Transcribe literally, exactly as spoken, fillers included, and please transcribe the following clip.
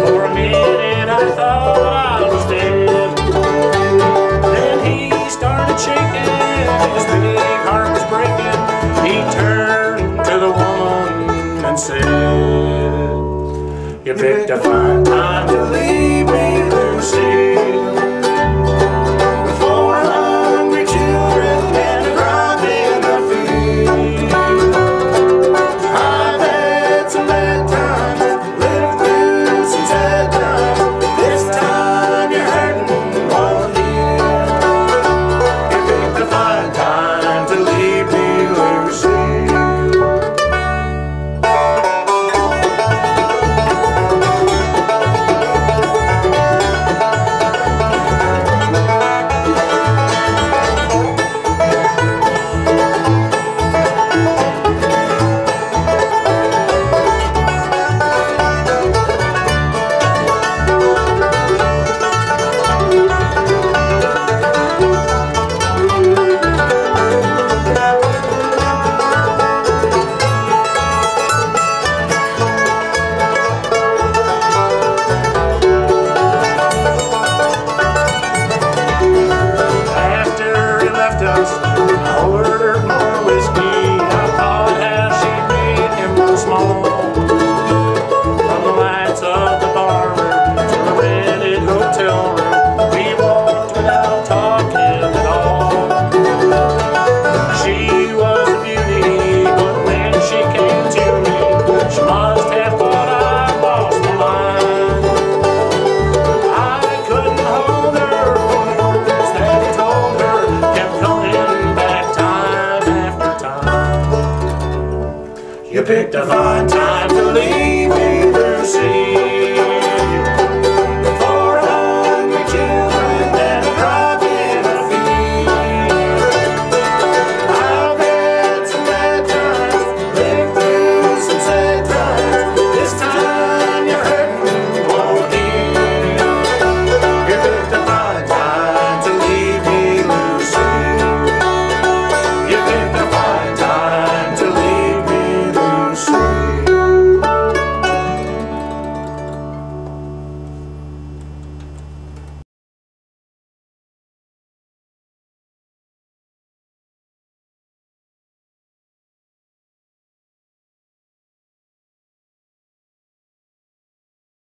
For a minute I thought I was dead. Then he started shaking, his big heart was breaking. He turned to the woman and said, "You picked a fine time to leave me, Lucille, with four hungry children and a crop in the field. I've had some bad times, lived through some sad times. This time you're hurting won't heal. You picked a fine time to leave me, Lucille." I ordered more whiskey. I thought how she made him look small. From the lights of the bar room to the rented hotel room, we walked without talking at all. She was a beauty, but when she came to me, she must have thought I lost my mind. I couldn't hold her, for the words that he told her kept coming back time after time. You picked a fine time.